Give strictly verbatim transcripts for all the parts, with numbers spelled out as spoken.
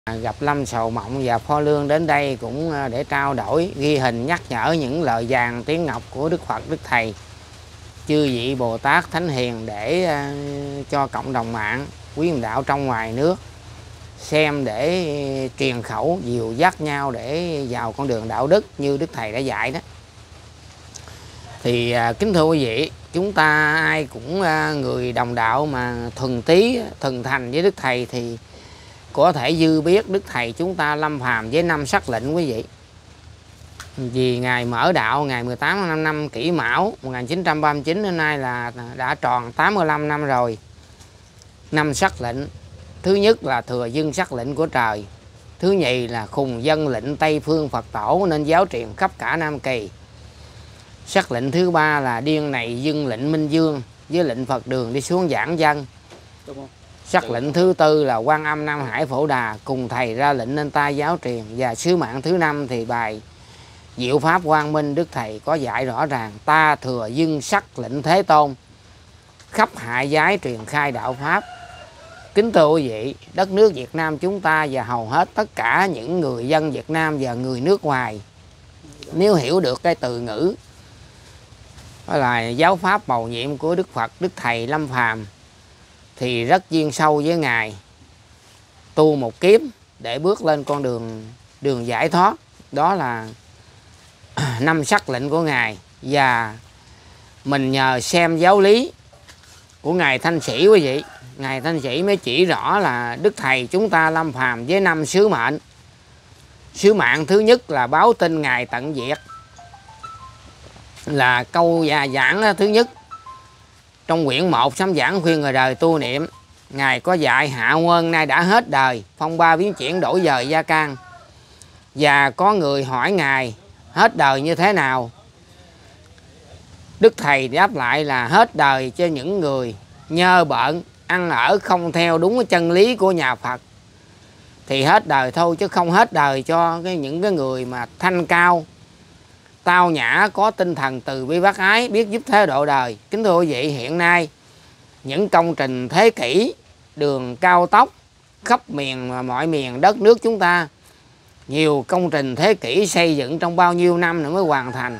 Gặp Lâm Sầu Mộng và Pho Lương đến đây cũng để trao đổi, ghi hình nhắc nhở những lời vàng tiếng ngọc của Đức Phật, Đức Thầy, chư vị Bồ Tát Thánh Hiền để cho cộng đồng mạng, quý đạo trong ngoài nước xem để truyền khẩu, dìu dắt nhau để vào con đường đạo đức như Đức Thầy đã dạy đó. Thì kính thưa quý vị, chúng ta ai cũng người đồng đạo mà thuần tí, thuần thành với Đức Thầy thì có thể dư biết Đức Thầy chúng ta lâm phàm với năm sắc lệnh quý vị. Vì Ngài mở đạo ngày mười tám tháng năm năm Kỷ Mão một nghìn chín trăm ba mươi chín đến nay là đã tròn tám mươi lăm năm rồi. Năm sắc lệnh. Thứ nhất là thừa dân sắc lệnh của trời. Thứ nhì là khùng dân lệnh Tây Phương Phật Tổ nên giáo truyền khắp cả Nam Kỳ. Sắc lệnh thứ ba là điên này dân lệnh Minh Dương với lệnh Phật Đường đi xuống giảng dân. Sắc lệnh thứ tư là Quan Âm Nam Hải Phổ Đà cùng thầy ra lệnh nên ta giáo truyền. Và sứ mạng thứ năm thì bài Diệu Pháp Quang Minh Đức Thầy có dạy rõ ràng ta thừa dân sắc lệnh Thế Tôn khắp hạ giới truyền khai đạo Pháp. Kính thưa quý vị, đất nước Việt Nam chúng ta và hầu hết tất cả những người dân Việt Nam và người nước ngoài nếu hiểu được cái từ ngữ đó là giáo pháp bầu nhiệm của Đức Phật, Đức Thầy lâm phàm thì rất duyên sâu với Ngài, tu một kiếp để bước lên con đường đường giải thoát, đó là năm sắc lệnh của Ngài. Và mình nhờ xem giáo lý của Ngài Thanh Sĩ quý vị, Ngài Thanh Sĩ mới chỉ rõ là Đức Thầy chúng ta lâm phàm với năm sứ mệnh. Sứ mạng thứ nhất là báo tin Ngài tận diệt, là câu già giảng thứ nhất trong quyển một sám giảng khuyên người đời tu niệm. Ngài có dạy hạ quân nay đã hết đời, phong ba biến chuyển đổi dời gia can. Và có người hỏi Ngài hết đời như thế nào? Đức Thầy đáp lại là hết đời cho những người nhơ bợn, ăn ở không theo đúng cái chân lý của nhà Phật thì hết đời thôi, chứ không hết đời cho cái những cái người mà thanh cao, tao nhã, có tinh thần từ bi bác ái, biết giúp thế độ đời. Kính thưa quý vị, hiện nay những công trình thế kỷ, đường cao tốc khắp miền mọi miền đất nước chúng ta, nhiều công trình thế kỷ xây dựng trong bao nhiêu năm nữa mới hoàn thành,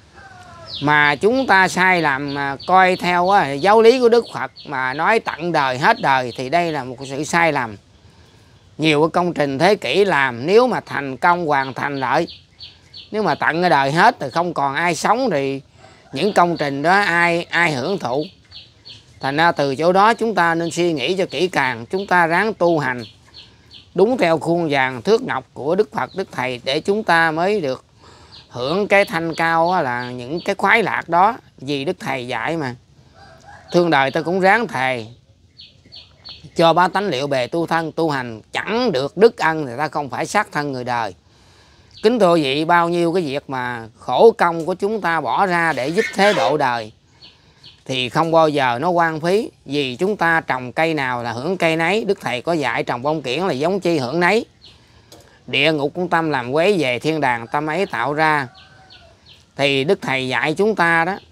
mà chúng ta sai làm coi theo giáo lý của Đức Phật mà nói tận đời hết đời thì đây là một sự sai lầm. Nhiều cái công trình thế kỷ làm nếu mà thành công hoàn thành lại, nếu mà tận cái đời hết thì không còn ai sống thì những công trình đó ai ai hưởng thụ. Thành ra từ chỗ đó chúng ta nên suy nghĩ cho kỹ càng, chúng ta ráng tu hành đúng theo khuôn vàng thước ngọc của Đức Phật, Đức Thầy để chúng ta mới được hưởng cái thanh cao, là những cái khoái lạc đó. Vì Đức Thầy dạy mà thương đời ta cũng ráng thề cho bá tánh liệu bề tu thân, tu hành chẳng được đức ân thì ta không phải sát thân người đời. Kính thưa quý vị, bao nhiêu cái việc mà khổ công của chúng ta bỏ ra để giúp thế độ đời thì không bao giờ nó hoang phí. Vì chúng ta trồng cây nào là hưởng cây nấy. Đức Thầy có dạy trồng bông kiển là giống chi hưởng nấy. Địa ngục cũng tâm làm quấy về, thiên đàng tâm ấy tạo ra. Thì Đức Thầy dạy chúng ta đó,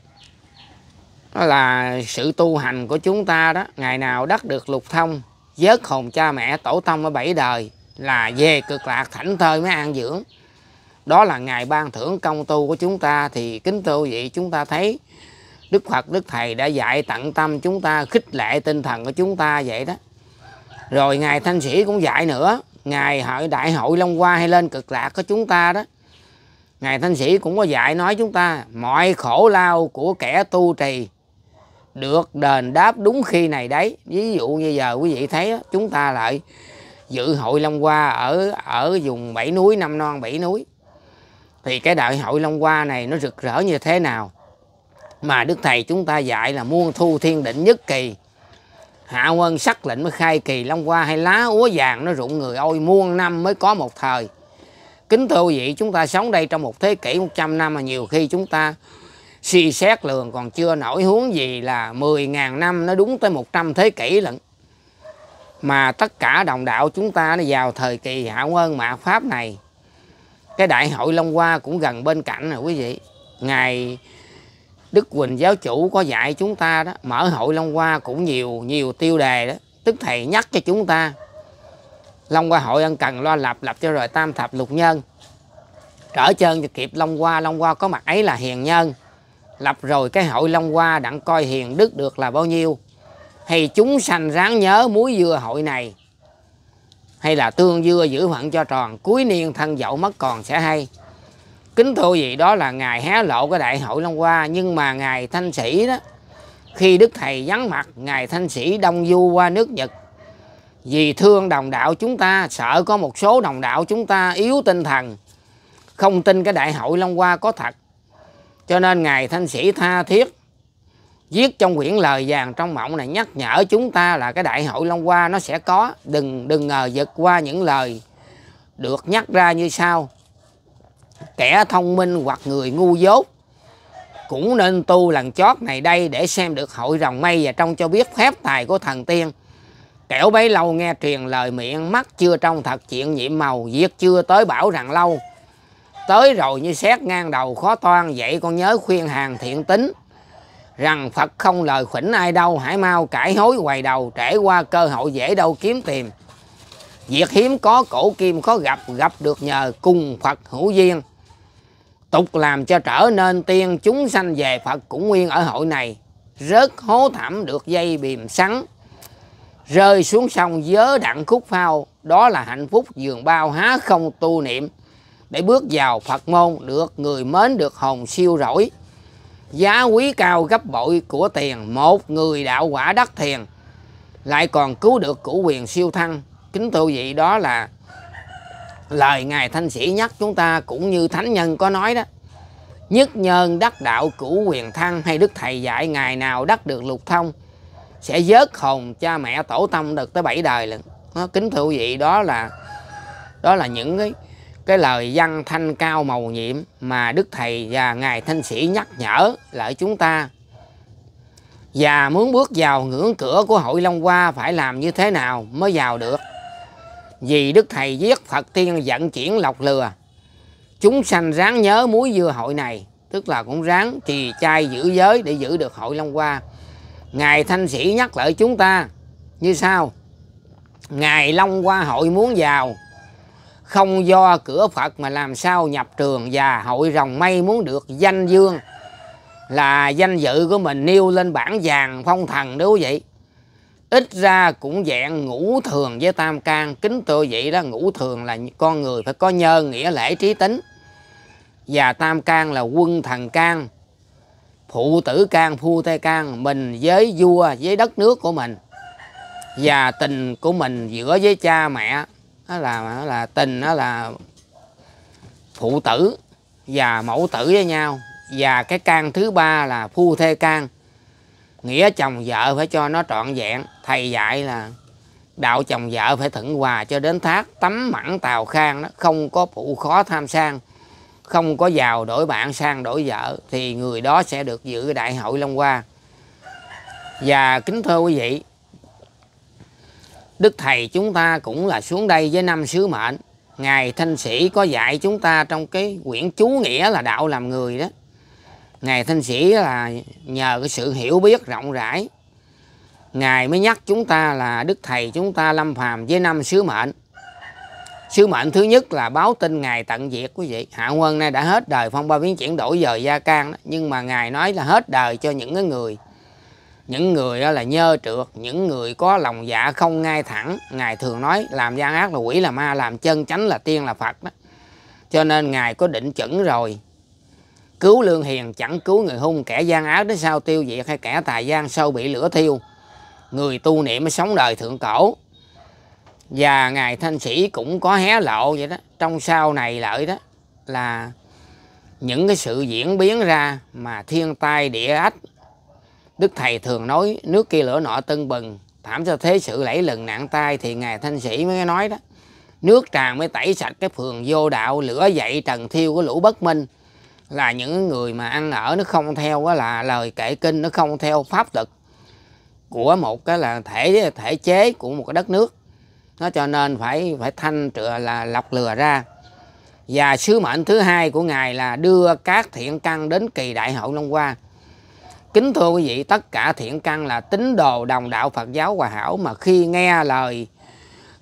đó là sự tu hành của chúng ta đó, ngày nào đắc được lục thông, vớt hồn cha mẹ tổ tông ở bảy đời là về cực lạc thảnh thơi mới an dưỡng. Đó là Ngài ban thưởng công tu của chúng ta. Thì kính thưa quý vị, chúng ta thấy Đức Phật, Đức Thầy đã dạy tận tâm chúng ta, khích lệ tinh thần của chúng ta vậy đó. Rồi Ngài Thanh Sĩ cũng dạy nữa, Ngài hội Đại hội Long Hoa hay lên cực lạc của chúng ta đó, Ngài Thanh Sĩ cũng có dạy nói chúng ta mọi khổ lao của kẻ tu trì được đền đáp đúng khi này đấy. Ví dụ như giờ quý vị thấy đó, chúng ta lại dự hội Long Hoa ở ở vùng bảy núi, năm non bảy núi, thì cái đại hội Long Hoa này nó rực rỡ như thế nào mà Đức Thầy chúng ta dạy là muôn thu thiên định nhất kỳ, hạ quân sắc lệnh mới khai kỳ, Long Hoa hay lá úa vàng nó rụng người ôi, muôn năm mới có một thời. Kính thưa quý vị, chúng ta sống đây trong một thế kỷ một trăm năm mà nhiều khi chúng ta suy xét lường còn chưa nổi, huống gì là mười ngàn năm, nó đúng tới một trăm thế kỷ lận. Mà tất cả đồng đạo chúng ta nó vào thời kỳ hạ quân mạt Pháp này. Cái đại hội Long Hoa cũng gần bên cạnh rồi quý vị. Ngài Đức Quỳnh giáo chủ có dạy chúng ta đó, mở hội Long Hoa cũng nhiều nhiều tiêu đề đó. Tức Thầy nhắc cho chúng ta Long Hoa hội ân cần lo lập, lập cho rồi tam thập lục nhân. Trở chân cho kịp Long Hoa, Long Hoa có mặt ấy là hiền nhân. Lập rồi cái hội Long Hoa đặng coi hiền đức được là bao nhiêu. Hay chúng sanh ráng nhớ muối dưa hội này. Hay là tương dưa giữ phận cho tròn, cuối niên thân dậu mất còn sẽ hay. Kính thưa gì đó là ngài hé lộ cái đại hội Long Hoa. Nhưng mà ngài Thanh Sĩ đó, khi Đức Thầy vắng mặt, ngài Thanh Sĩ đông du qua nước Nhật. Vì thương đồng đạo chúng ta, sợ có một số đồng đạo chúng ta yếu tinh thần, không tin cái đại hội Long Hoa có thật, cho nên ngài Thanh Sĩ tha thiết viết trong quyển lời vàng trong mộng này nhắc nhở chúng ta là cái đại hội Long Hoa nó sẽ có. Đừng đừng ngờ giật qua những lời được nhắc ra như sau. Kẻ thông minh hoặc người ngu dốt cũng nên tu lần chót này đây để xem được hội rồng mây và trông cho biết phép tài của thần tiên. Kẻo bấy lâu nghe truyền lời miệng, mắt chưa trông thật chuyện nhiệm màu, việc chưa tới bảo rằng lâu. Tới rồi như xét ngang đầu khó toan, vậy con nhớ khuyên hàng thiện tính. Rằng Phật không lời khuỷnh ai đâu, hãy mau cải hối quay đầu, trễ qua cơ hội dễ đâu kiếm tìm. Việc hiếm có cổ kim khó gặp, gặp được nhờ cùng Phật hữu duyên. Tục làm cho trở nên tiên, chúng sanh về Phật cũng nguyên ở hội này. Rớt hố thẳm được dây bìm sắn, rơi xuống sông vớ đặng khúc phao. Đó là hạnh phúc giường bao, há không tu niệm để bước vào Phật môn, được người mến, được hồn siêu rỗi. Giá quý cao gấp bội của tiền, một người đạo quả đắc thiền, lại còn cứu được cửu quyền siêu thăng. Kính thưa vị, đó là lời ngài Thanh Sĩ nhắc chúng ta, cũng như thánh nhân có nói đó. Nhất nhân đắc đạo cửu quyền thăng, hay Đức Thầy dạy ngày nào đắc được lục thông sẽ vớt hồn cha mẹ tổ tông được tới bảy đời lần. Kính thưa vị, đó là đó là những cái cái lời văn thanh cao màu nhiệm mà Đức Thầy và ngài Thanh Sĩ nhắc nhở lại chúng ta. Và muốn bước vào ngưỡng cửa của hội Long Hoa phải làm như thế nào mới vào được. Vì Đức Thầy viết Phật tiên vận chuyển lọc lừa, chúng sanh ráng nhớ muối dưa hội này, tức là cũng ráng trì chay giữ giới để giữ được hội Long Hoa. Ngài Thanh Sĩ nhắc lại chúng ta như sau. Ngài Long Hoa hội muốn vào, không do cửa Phật mà làm sao nhập trường. Và hội rồng mây muốn được danh dương, là danh dự của mình nêu lên bảng vàng phong thần đúng vậy. Ít ra cũng dạng ngũ thường với tam can. Kính thưa vậy đó, ngũ thường là con người phải có nhân, nghĩa, lễ, trí, tính. Và tam can là quân thần can, phụ tử can, phu thê can, mình với vua, với đất nước của mình. Và tình của mình giữa với cha mẹ, đó là, đó là tình, đó là phụ tử và mẫu tử với nhau. Và cái can thứ ba là phu thê can, nghĩa chồng vợ phải cho nó trọn vẹn. Thầy dạy là đạo chồng vợ phải thuận hòa cho đến thác, tắm mặn tàu khang đó, không có phụ khó tham sang, không có giàu đổi bạn sang đổi vợ, thì người đó sẽ được dự đại hội Long Hoa. Và kính thưa quý vị, Đức Thầy chúng ta cũng là xuống đây với năm sứ mệnh. Ngài Thanh Sĩ có dạy chúng ta trong cái quyển chú nghĩa là đạo làm người đó. Ngài Thanh Sĩ là nhờ cái sự hiểu biết rộng rãi, Ngài mới nhắc chúng ta là Đức Thầy chúng ta lâm phàm với năm sứ mệnh. Sứ mệnh thứ nhất là báo tin Ngài tận diệt quý vị. Hạ Quân nay đã hết đời, phong ba biến chuyển đổi dời gia can đó. Nhưng mà Ngài nói là hết đời cho những cái người Những người đó là nhơ trượt, những người có lòng dạ không ngay thẳng. Ngài thường nói làm gian ác là quỷ là ma, làm chân chánh là tiên là Phật đó. Cho nên Ngài có định chuẩn rồi. Cứu lương hiền chẳng cứu người hung, kẻ gian ác đến sau tiêu diệt, hay kẻ tài gian sâu bị lửa thiêu. Người tu niệm mới sống đời thượng cổ. Và Ngài Thanh Sĩ cũng có hé lộ vậy đó. Trong sau này lợi đó là những cái sự diễn biến ra mà thiên tai địa ách. Đức Thầy thường nói nước kia lửa nọ tưng bừng, thảm cho thế sự lẫy lừng nạn tai. Thì Ngài Thanh Sĩ mới nói đó, nước tràn mới tẩy sạch cái phường vô đạo, lửa dậy trần thiêu của lũ bất minh. Là những người mà ăn ở nó không theo đó là lời kệ kinh, nó không theo pháp luật của một cái là thể thể chế của một cái đất nước. Nó cho nên phải phải thanh trựa là lọc lừa ra. Và sứ mệnh thứ hai của Ngài là đưa các thiện căn đến kỳ đại hội Long Hoa. Kính thưa quý vị, tất cả thiện căn là tín đồ đồng đạo Phật giáo Hòa Hảo mà khi nghe lời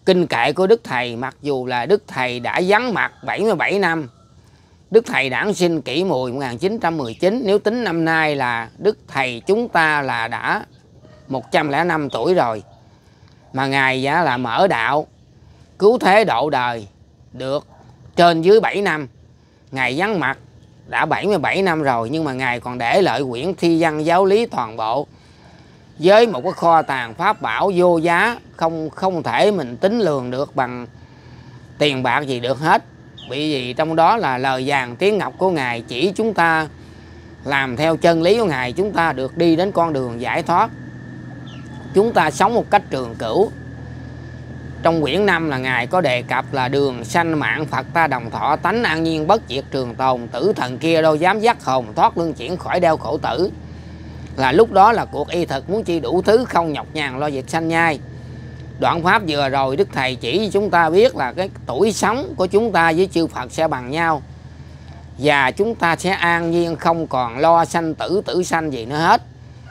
kinh kệ của Đức Thầy, mặc dù là Đức Thầy đã vắng mặt bảy mươi bảy năm. Đức Thầy đản sinh Kỷ Mùi một nghìn chín trăm mười chín, nếu tính năm nay là Đức Thầy chúng ta là đã một trăm lẻ năm tuổi rồi. Mà Ngài đã là mở đạo, cứu thế độ đời được trên dưới bảy năm. Ngài vắng mặt đã bảy mươi bảy năm rồi, nhưng mà Ngài còn để lại quyển thi văn giáo lý toàn bộ, với một cái kho tàng pháp bảo vô giá, không không thể mình tính lường được bằng tiền bạc gì được hết. Bởi vì trong đó là lời vàng tiếng ngọc của Ngài, chỉ chúng ta làm theo chân lý của Ngài, chúng ta được đi đến con đường giải thoát, chúng ta sống một cách trường cửu. Trong quyển năm là Ngài có đề cập là đường sanh mạng Phật ta đồng thọ, tánh an nhiên bất diệt trường tồn, tử thần kia đâu dám dắt hồn thoát luân chuyển khỏi đeo khổ tử. Là lúc đó là cuộc y thực muốn chi đủ thứ, không nhọc nhằn lo việc sanh nhai. Đoạn pháp vừa rồi Đức Thầy chỉ chúng ta biết là cái tuổi sống của chúng ta với chư Phật sẽ bằng nhau, và chúng ta sẽ an nhiên, không còn lo sanh tử tử sanh gì nữa hết.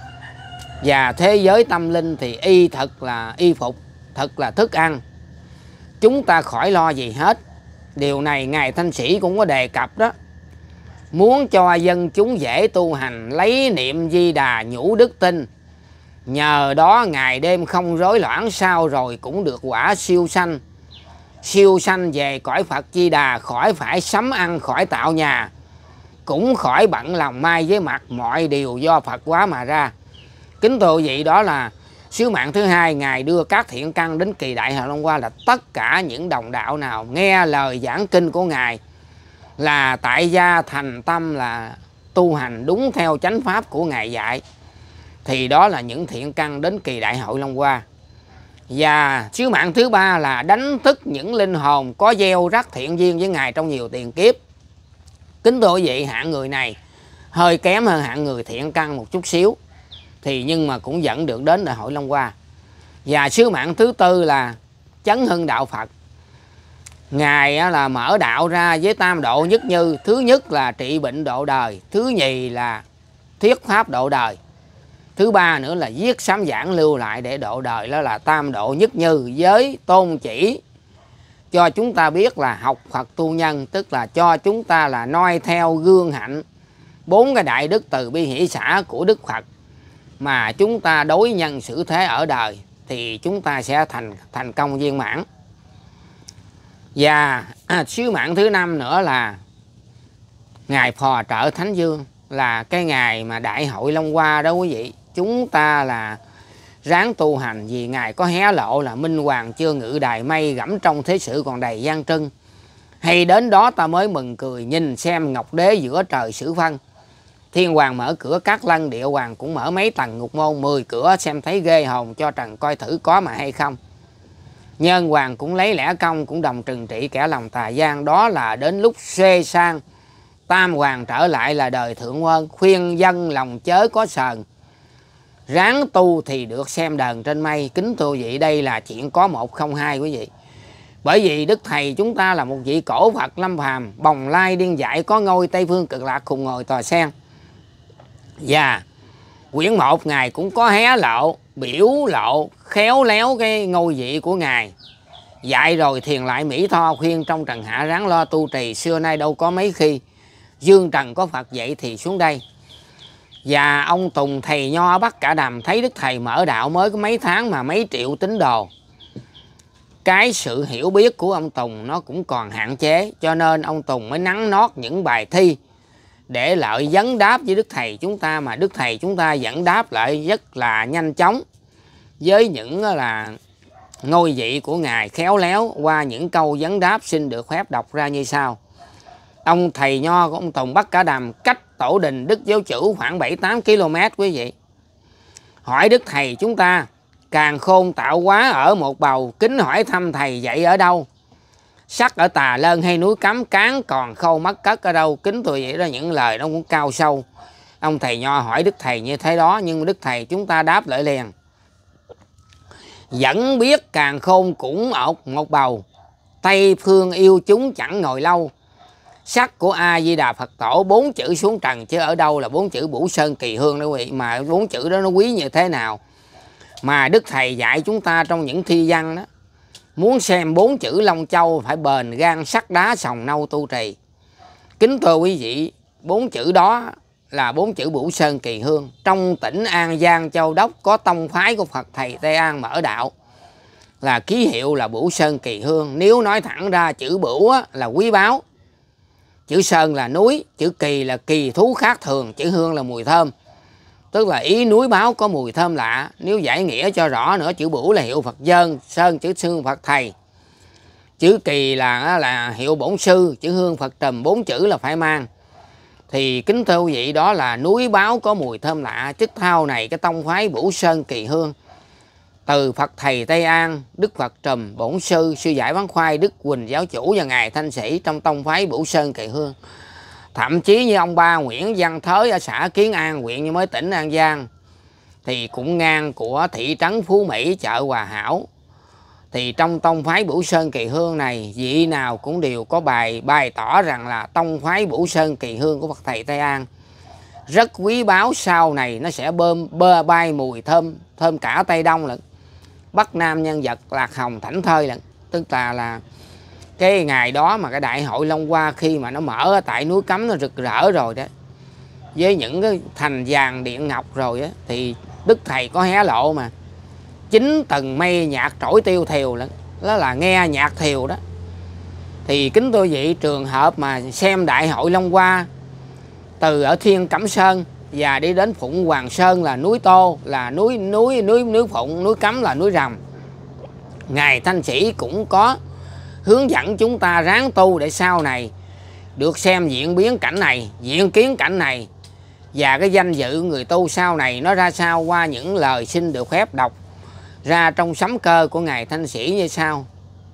Và thế giới tâm linh thì y thật là y phục, thật là thức ăn, chúng ta khỏi lo gì hết. Điều này Ngài Thanh Sĩ cũng có đề cập đó. Muốn cho dân chúng dễ tu hành, lấy niệm Di Đà nhũ đức tin, nhờ đó ngày đêm không rối loạn, sau rồi cũng được quả siêu sanh. Siêu sanh về cõi Phật Di Đà, khỏi phải sắm ăn, khỏi tạo nhà, cũng khỏi bận lòng mai với mặt, mọi điều do Phật hóa mà ra. Kính thưa quý vị, đó là sứ mạng thứ hai. Ngài đưa các thiện căn đến kỳ đại Hội Long Hoa, là tất cả những đồng đạo nào nghe lời giảng kinh của Ngài là tại gia thành tâm, là tu hành đúng theo chánh pháp của Ngài dạy, thì đó là những thiện căn đến kỳ đại Hội Long Hoa. Và sứ mạng thứ ba là đánh thức những linh hồn có gieo rắc thiện duyên với Ngài trong nhiều tiền kiếp. Kính thưa quý vị, hạng người này hơi kém hơn hạng người thiện căn một chút xíu, thì nhưng mà cũng vẫn được đến đại Hội Long Hoa. Và sứ mạng thứ tư là chấn hưng đạo Phật. Ngài là mở đạo ra với tam độ nhất như. Thứ nhất là trị bệnh độ đời, thứ nhì là thuyết pháp độ đời, thứ ba nữa là viết sám giảng lưu lại để độ đời. Đó là tam độ nhất như, với tôn chỉ cho chúng ta biết là học Phật tu nhân, tức là cho chúng ta là noi theo gương hạnh bốn cái đại đức từ bi hỷ xã của Đức Phật, mà chúng ta đối nhân xử thế ở đời thì chúng ta sẽ thành thành công viên mãn. Và à, sứ mạng thứ năm nữa là ngày phò trợ Thánh Dương, là cái ngày mà đại hội Long Hoa đó quý vị. Chúng ta là ráng tu hành, vì Ngài có hé lộ là minh hoàng chưa ngự đài mây, gẫm trong thế sự còn đầy gian trưng. Hay đến đó ta mới mừng cười, nhìn xem ngọc đế giữa trời sử phân. Thiên hoàng mở cửa các lân, địa hoàng cũng mở mấy tầng ngục môn, mười cửa xem thấy ghê hồn, cho trần coi thử có mà hay không. Nhân hoàng cũng lấy lẽ công, cũng đồng trừng trị kẻ lòng tà gian. Đó là đến lúc xê sang tam hoàng trở lại là đời thượng quân, khuyên dân lòng chớ có sờn, ráng tu thì được xem đờn trên mây. Kính thưa vị, đây là chuyện có một không hai quý vị. Bởi vì Đức Thầy chúng ta là một vị cổ Phật lâm phàm, bồng lai điên dại, có ngôi Tây Phương Cực Lạc cùng ngồi tòa sen. Và quyển một Ngài cũng có hé lộ, biểu lộ khéo léo cái ngôi vị của Ngài. Dạy rồi thiền lại Mỹ Tho, khuyên trong trần hạ ráng lo tu trì, xưa nay đâu có mấy khi dương trần có Phật dạy thì xuống đây. Và ông Tùng thầy nho ở Bắc Cả Đầm thấy Đức Thầy mở đạo mới có mấy tháng mà mấy triệu tín đồ. Cái sự hiểu biết của ông Tùng nó cũng còn hạn chế, cho nên ông Tùng mới nắn nót những bài thi để lợi vấn đáp với Đức Thầy chúng ta, mà Đức Thầy chúng ta vẫn đáp lại rất là nhanh chóng, với những là ngôi vị của Ngài khéo léo. Qua những câu vấn đáp xin được phép đọc ra như sau. Ông thầy nho của ông Tùng Bắc Cả Đầm cách tổ đình Đức Giáo Chủ khoảng bảy tám ki lô mét quý vị. Hỏi Đức Thầy chúng ta, càn khôn tạo hóa ở một bầu, kính hỏi thăm Thầy dạy ở đâu? Sắc ở Tà Lơn hay núi Cấm, cán còn khâu mất cất ở đâu? Kính tôi vậy đó, những lời nó cũng cao sâu. Ông thầy nho hỏi Đức Thầy như thế đó, nhưng Đức Thầy chúng ta đáp lại liền. Vẫn biết càn khôn cũng ột một bầu, Tây phương yêu chúng chẳng ngồi lâu. Sắc của A Di Đà Phật Tổ, bốn chữ xuống trần chứ ở đâu là bốn chữ Bửu Sơn Kỳ Hương đó quý vị. Mà bốn chữ đó nó quý như thế nào mà Đức Thầy dạy chúng ta trong những thi văn đó. Muốn xem bốn chữ Long Châu phải bền gan sắt đá sòng nâu tu trì. Kính thưa quý vị, bốn chữ đó là bốn chữ Bửu Sơn Kỳ Hương. Trong tỉnh An Giang Châu Đốc có tông phái của Phật Thầy Tây An mở đạo, là ký hiệu là Bửu Sơn Kỳ Hương. Nếu nói thẳng ra, chữ Bửu là quý báu, chữ Sơn là núi, chữ Kỳ là kỳ thú khác thường, chữ Hương là mùi thơm. Tức là ý núi báo có mùi thơm lạ. Nếu giải nghĩa cho rõ nữa, chữ Bửu là hiệu Phật Dơn, Sơn chữ Sương Phật Thầy, chữ Kỳ là là hiệu Bổn Sư, chữ Hương Phật Trùm, bốn chữ là phải mang. Thì kính thưa quý vị, đó là núi báo có mùi thơm lạ. Chức thao này, cái tông phái Bửu Sơn Kỳ Hương, từ Phật Thầy Tây An, Đức Phật Trùm, Bổn Sư, Sư Giải Bán Khoai, Đức Quỳnh Giáo Chủ và Ngài Thanh Sĩ trong tông phái Bửu Sơn Kỳ Hương. Thậm chí như ông ba Nguyễn Văn Thới ở xã Kiến An, huyện Như Mới, tỉnh An Giang, thì cũng ngang của thị trấn Phú Mỹ, chợ Hòa Hảo. Thì trong tông phái Bửu Sơn Kỳ Hương này, vị nào cũng đều có bài bày tỏ rằng là tông phái Bửu Sơn Kỳ Hương của Phật Thầy Tây An rất quý báu, sau này nó sẽ bơm bơ bay mùi thơm thơm cả Tây Đông lận, Bắc Nam nhân vật, lạc hồng thảnh thơi lận. Tức là là cái ngày đó mà cái đại hội Long Hoa khi mà nó mở tại núi Cấm nó rực rỡ rồi đó, với những cái thành vàng điện ngọc rồi á, thì Đức Thầy có hé lộ mà chín tầng mây nhạc trỗi tiêu thiều lận, đó là nghe nhạc thiều đó. Thì kính thưa vị, trường hợp mà xem đại hội Long Hoa từ ở Thiên Cẩm Sơn và đi đến Phụng Hoàng Sơn là núi Tô, là núi núi núi núi Phụng, núi Cấm là núi Rầm, Ngài Thanh Sĩ cũng có hướng dẫn chúng ta ráng tu để sau này được xem diễn biến cảnh này, diễn kiến cảnh này, và cái danh dự người tu sau này nó ra sao qua những lời xin được phép đọc ra trong sấm cơ của Ngài Thanh Sĩ như sau: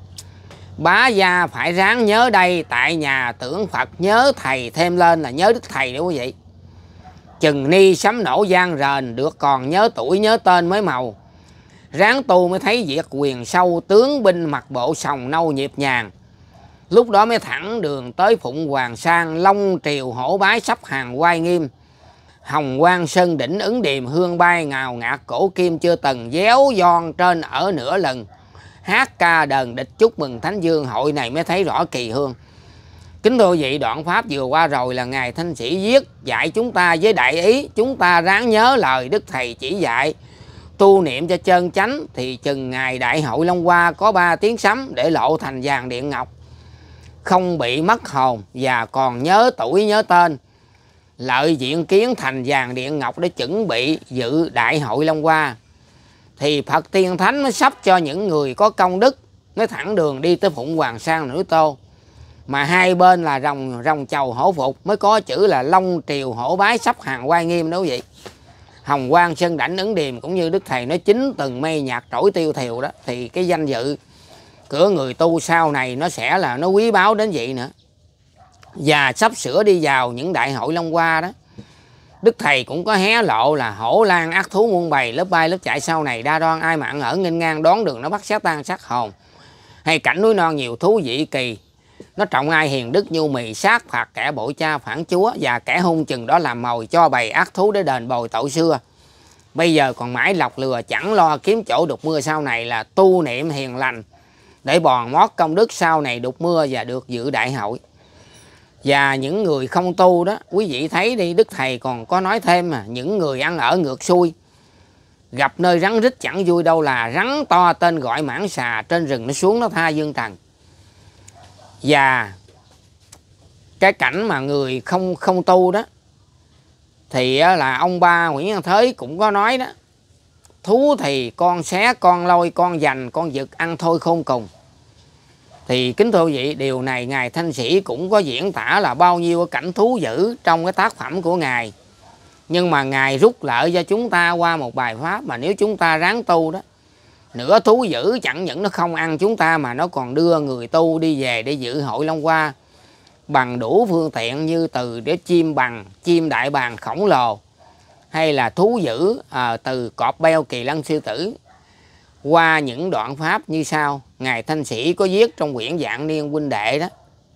bá gia phải ráng nhớ đây, tại nhà tưởng Phật nhớ thầy, thêm lên là nhớ Đức Thầy nữa quý vị. Chừng ni sấm nổ gian rền, được còn nhớ tuổi nhớ tên mới màu. Ráng tu mới thấy việc quyền sâu, tướng binh mặc bộ sòng nâu nhịp nhàng. Lúc đó mới thẳng đường tới Phụng Hoàng Sang, long triều hổ bái sắp hàng quay nghiêm. Hồng quang sơn đỉnh ứng điềm, hương bay ngào ngạt cổ kim, chưa từng déo giòn trên ở nửa lần. Hát ca đờn địch chúc mừng Thánh Dương, hội này mới thấy rõ kỳ hương. Kính thưa vị, đoạn pháp vừa qua rồi là Ngài Thanh Sĩ viết dạy chúng ta với đại ý, chúng ta ráng nhớ lời Đức Thầy chỉ dạy, tu niệm cho chân chánh, thì chừng ngày đại hội Long Hoa có ba tiếng sấm để lộ thành vàng điện ngọc, không bị mất hồn và còn nhớ tuổi nhớ tên, lợi diện kiến thành vàng điện ngọc để chuẩn bị dự đại hội Long Hoa. Thì Phật Tiên Thánh mới sắp cho những người có công đức mới thẳng đường đi tới Phụng Hoàng Sang núi Tô, mà hai bên là rồng rồng chầu hổ phục, mới có chữ là long triều hổ bái sắp hàng quay nghiêm đó quý vị. Hồng quang sơn đảnh ứng điềm, cũng như Đức Thầy nói chín từng mây nhạc trỗi tiêu thiều đó. Thì cái danh dự của người tu sau này nó sẽ là nó quý báu đến vậy nữa. Và sắp sửa đi vào những đại hội Long Hoa đó, Đức Thầy cũng có hé lộ là hổ lan ác thú muôn bầy, lớp bay lớp chạy sau này đa đoan, ai mặn ở nghênh ngang đón đường nó bắt xé tan sát hồn. Hay cảnh núi non nhiều thú vị kỳ, nó trọng ai hiền đức nhu mì, sát phạt kẻ bội cha phản chúa, và kẻ hung chừng đó làm mồi cho bầy ác thú để đền bồi tội xưa. Bây giờ còn mãi lọc lừa, chẳng lo kiếm chỗ đục mưa, sau này là tu niệm hiền lành để bòn mót công đức, sau này đục mưa và được dự đại hội. Và những người không tu đó, quý vị thấy đi, Đức Thầy còn có nói thêm mà, những người ăn ở ngược xuôi, gặp nơi rắn rít chẳng vui đâu, là rắn to tên gọi mãng xà, trên rừng nó xuống nó tha dương trần. Và cái cảnh mà người không không tu đó, thì là ông ba Nguyễn Văn Thới cũng có nói đó: thú thì con xé, con lôi, con giành, con giật, ăn thôi khôn cùng. Thì kính thưa quý vị, điều này Ngài Thanh Sĩ cũng có diễn tả là bao nhiêu cảnh thú dữ trong cái tác phẩm của Ngài. Nhưng mà Ngài rút lợi cho chúng ta qua một bài pháp mà nếu chúng ta ráng tu đó, nửa thú dữ chẳng những nó không ăn chúng ta, mà nó còn đưa người tu đi về để dự hội Long Hoa bằng đủ phương tiện, như từ để chim bằng, chim đại bàng khổng lồ, hay là thú dữ à, từ cọp beo, kỳ lân, sư tử, qua những đoạn pháp như sau. Ngài Thanh Sĩ có viết trong quyển Vạn Niên huynh đệ đó,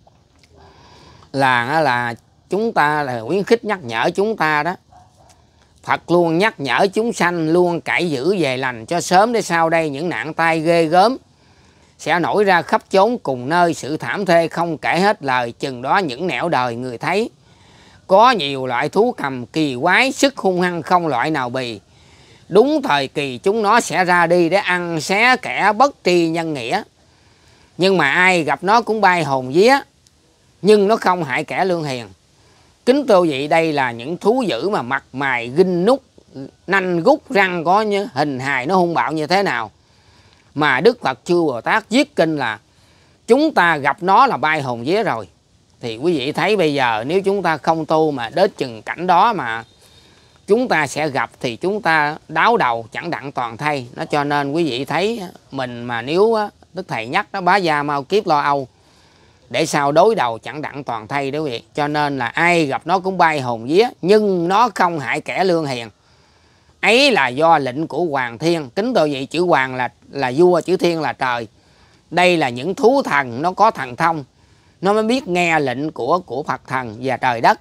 là là chúng ta là khuyến khích nhắc nhở chúng ta đó, Phật luôn nhắc nhở chúng sanh luôn cải giữ về lành cho sớm, để sau đây những nạn tai ghê gớm sẽ nổi ra khắp chốn cùng nơi, sự thảm thê không kể hết lời. Chừng đó những nẻo đời người thấy, có nhiều loại thú cầm kỳ quái, sức hung hăng không loại nào bì. Đúng thời kỳ chúng nó sẽ ra đi để ăn xé kẻ bất tri nhân nghĩa. Nhưng mà ai gặp nó cũng bay hồn vía, nhưng nó không hại kẻ lương hiền. Kính thưa vị, đây là những thú dữ mà mặt mày ghinh nút, nanh gút răng, có như hình hài nó hung bạo như thế nào. Mà Đức Phật Chư Bồ Tát viết kinh là chúng ta gặp nó là bay hồn vía rồi. Thì quý vị thấy bây giờ nếu chúng ta không tu mà đến chừng cảnh đó mà chúng ta sẽ gặp thì chúng ta đáo đầu chẳng đặng toàn thay. Nó cho nên quý vị thấy mình mà nếu Đức Thầy nhắc đó, bá gia mau kiếp lo âu, để sao đối đầu chẳng đặng toàn thay đó quý vị. Cho nên là ai gặp nó cũng bay hồn vía, nhưng nó không hại kẻ lương hiền. Ấy là do lệnh của Hoàng Thiên. Kính thưa vị, chữ Hoàng là là vua, chữ Thiên là trời. Đây là những thú thần nó có thần thông, nó mới biết nghe lệnh của của Phật thần và trời đất.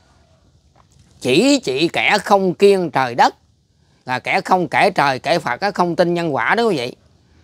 Chỉ trị kẻ không kiêng trời đất, là kẻ không kể trời kể Phật, không tin nhân quả đó quý vị.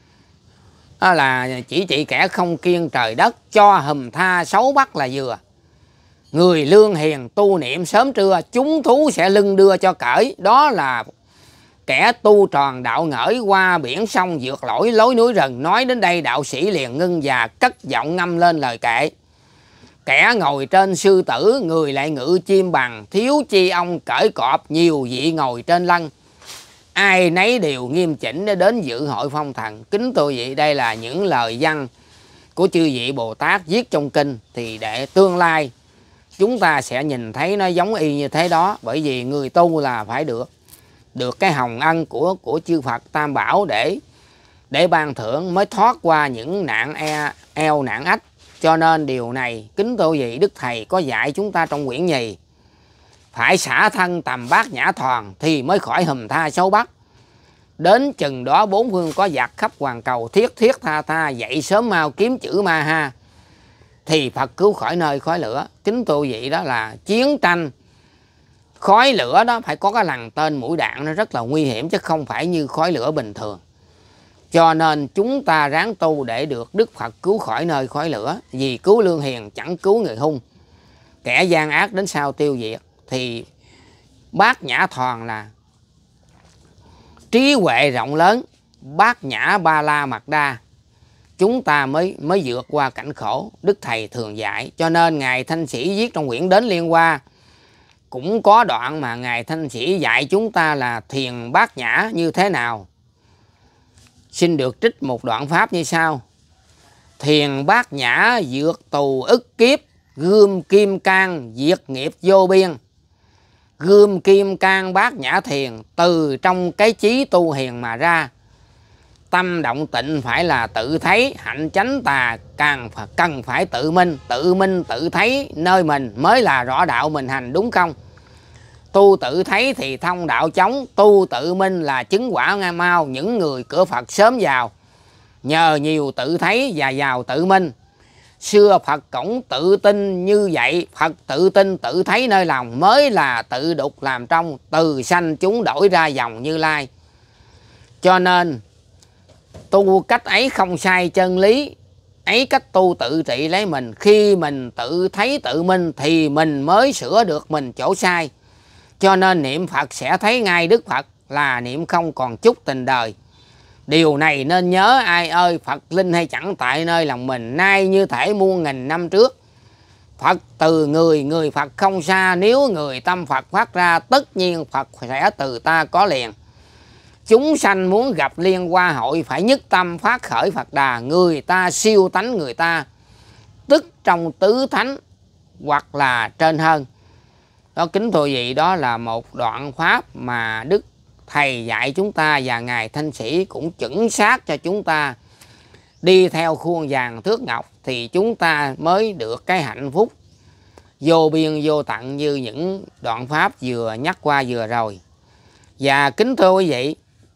Đó là chỉ trị kẻ không kiêng trời đất, cho hùm tha xấu bắt là vừa. Người lương hiền tu niệm sớm trưa, chúng thú sẽ lưng đưa cho cởi. Đó là kẻ tu tròn đạo ngởi, qua biển sông vượt lỗi lối núi rừng. Nói đến đây đạo sĩ liền ngưng và cất giọng ngâm lên lời kệ. Kẻ ngồi trên sư tử, người lại ngự chim bằng. Thiếu chi ông cởi cọp, nhiều vị ngồi trên lân. Ai nấy đều nghiêm chỉnh để đến dự hội phong thần. Kính thưa vị, đây là những lời văn của chư vị Bồ Tát viết trong kinh. Thì để tương lai chúng ta sẽ nhìn thấy nó giống y như thế đó. Bởi vì người tu là phải được được cái hồng ân của của chư Phật Tam Bảo để để ban thưởng, mới thoát qua những nạn e, eo nạn ách. Cho nên điều này kính thưa vị, Đức Thầy có dạy chúng ta trong quyển nhì, phải xả thân tầm bát nhã thoàn thì mới khỏi hùm tha xấu bắt. Đến chừng đó bốn phương có giặc khắp hoàn cầu, thiết thiết tha tha dậy sớm mau kiếm chữ ma ha, thì Phật cứu khỏi nơi khói lửa. Kính thưa vị, đó là chiến tranh khói lửa đó phải có cái lằn tên mũi đạn, nó rất là nguy hiểm chứ không phải như khói lửa bình thường. Cho nên chúng ta ráng tu để được Đức Phật cứu khỏi nơi khói lửa. Vì cứu lương hiền chẳng cứu người hung, kẻ gian ác đến sau tiêu diệt. Thì bát nhã thoàn là trí huệ rộng lớn, bát nhã ba la mật đa, chúng ta mới mới vượt qua cảnh khổ. Đức Thầy thường dạy. Cho nên Ngài Thanh Sĩ viết trong quyển Đến Liên Hoa cũng có đoạn mà Ngài Thanh Sĩ dạy chúng ta là thiền bát nhã như thế nào. Xin được trích một đoạn pháp như sau. Thiền bát nhã vượt tù ức kiếp, gươm kim cang diệt nghiệp vô biên. Gươm kim cang bát nhã thiền, từ trong cái chí tu hiền mà ra. Tâm động tịnh phải là tự thấy, hạnh chánh tà càng cần phải tự minh. Tự minh tự thấy nơi mình mới là rõ đạo mình hành đúng không. Tu tự thấy thì thông đạo chóng, tu tự minh là chứng quả ngay mau. Những người cửa Phật sớm vào nhờ nhiều tự thấy và vào tự minh. Xưa Phật cũng tự tin như vậy, Phật tự tin tự thấy nơi lòng mới là tự đục làm trong, từ sanh chúng đổi ra dòng Như Lai. Cho nên tu cách ấy không sai chân lý, ấy cách tu tự trị lấy mình. Khi mình tự thấy tự minh thì mình mới sửa được mình chỗ sai. Cho nên niệm Phật sẽ thấy ngay Đức Phật là niệm không còn chút tình đời. Điều này nên nhớ ai ơi, Phật linh hay chẳng tại nơi lòng mình, nay như thể muôn nghìn năm trước. Phật từ người, người Phật không xa, nếu người tâm Phật phát ra, tất nhiên Phật sẽ từ ta có liền. Chúng sanh muốn gặp liên hoa hội, phải nhất tâm phát khởi Phật đà. Người ta siêu tánh người ta, tức trong tứ thánh hoặc là trên hơn. Đó, kính thưa vị, đó là một đoạn pháp mà Đức Thầy dạy chúng ta, và Ngài Thanh Sĩ cũng chuẩn xác cho chúng ta đi theo khuôn vàng thước ngọc, thì chúng ta mới được cái hạnh phúc vô biên vô tận như những đoạn pháp vừa nhắc qua vừa rồi. Và kính thưa quý vị,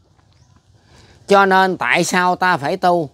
cho nên tại sao ta phải tu?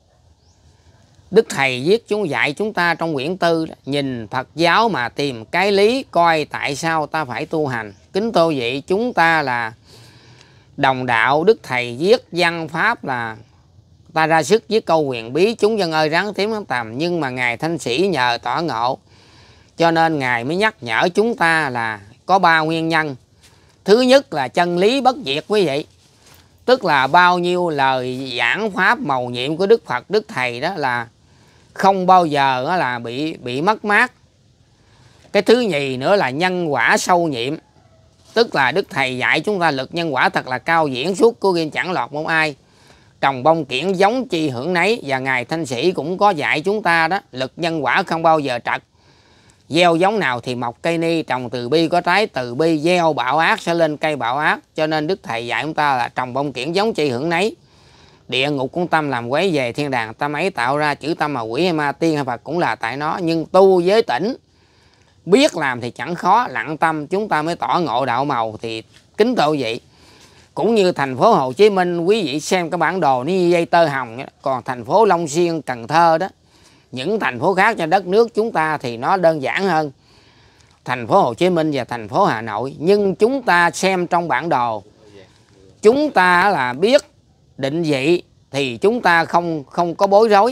Đức Thầy viết chúng dạy chúng ta trong quyển tư, nhìn Phật giáo mà tìm cái lý, coi tại sao ta phải tu hành. Kính thưa vị, chúng ta là đồng đạo. Đức Thầy viết văn pháp là ta ra sức với câu huyền bí chúng dân ơi ráng tím tầm, nhưng mà ngài Thanh Sĩ nhờ tỏ ngộ cho nên ngài mới nhắc nhở chúng ta là có ba nguyên nhân. Thứ nhất là chân lý bất diệt quý vị, tức là bao nhiêu lời giảng pháp mầu nhiệm của Đức Phật Đức Thầy đó là không bao giờ đó là bị bị mất mát. Cái thứ nhì nữa là nhân quả sâu nhiệm, tức là Đức Thầy dạy chúng ta lực nhân quả thật là cao diễn suốt, cô ghiên chẳng lọt một ai. Trồng bông kiển giống chi hưởng nấy, và ngài Thanh Sĩ cũng có dạy chúng ta đó, lực nhân quả không bao giờ trật. Gieo giống nào thì mọc cây ni, trồng từ bi có trái từ bi, gieo bạo ác sẽ lên cây bạo ác. Cho nên Đức Thầy dạy chúng ta là trồng bông kiển giống chi hưởng nấy. Địa ngục cũng tâm làm quấy về, thiên đàng tâm ấy tạo ra, chữ tâm mà quỷ hay ma tiên hay Phật cũng là tại nó. Nhưng tu giới tỉnh, biết làm thì chẳng khó, lặng tâm chúng ta mới tỏ ngộ đạo màu. Thì kính thưa quý vị, cũng như thành phố Hồ Chí Minh, quý vị xem cái bản đồ như dây tơ hồng, còn thành phố Long Xuyên, Cần Thơ đó, những thành phố khác trên đất nước chúng ta thì nó đơn giản hơn thành phố Hồ Chí Minh và thành phố Hà Nội. Nhưng chúng ta xem trong bản đồ, chúng ta là biết định vị thì chúng ta không không có bối rối.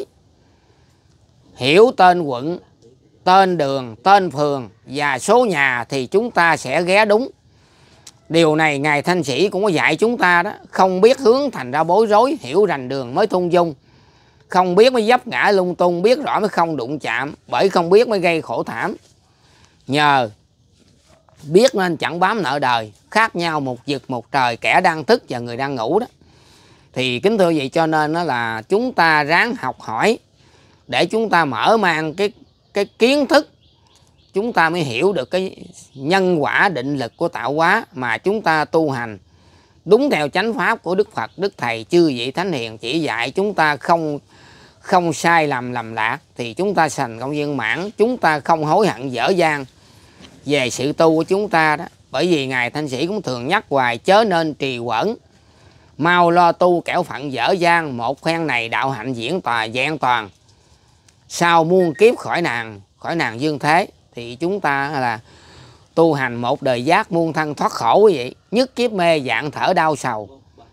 Hiểu tên quận, tên đường, tên phường và số nhà thì chúng ta sẽ ghé đúng. Điều này ngài Thanh Sĩ cũng có dạy chúng ta đó, không biết hướng thành ra bối rối, hiểu rành đường mới thung dung. Không biết mới vấp ngã lung tung, biết rõ mới không đụng chạm, bởi không biết mới gây khổ thảm. Nhờ biết nên chẳng bám nợ đời, khác nhau một vực một trời, kẻ đang thức và người đang ngủ đó. Thì kính thưa vậy, cho nên đó là chúng ta ráng học hỏi để chúng ta mở mang cái cái kiến thức, chúng ta mới hiểu được cái nhân quả định lực của tạo hóa, mà chúng ta tu hành đúng theo chánh pháp của Đức Phật Đức Thầy chư vị Thánh Hiền chỉ dạy, chúng ta không không sai lầm lầm lạc thì chúng ta thành công viên mãn. Chúng ta không hối hận dở dang về sự tu của chúng ta đó. Bởi vì ngài Thanh Sĩ cũng thường nhắc hoài, chớ nên trì quẩn, mau lo tu kẻo phận dở dang, một phen này đạo hạnh diễn tòa vẹn toàn, sau muôn kiếp khỏi nàng khỏi nàng dương thế. Thì chúng ta là tu hành một đời giác, muôn thân thoát khổ quý vị. Nhất kiếp mê dạng thở đau sầu,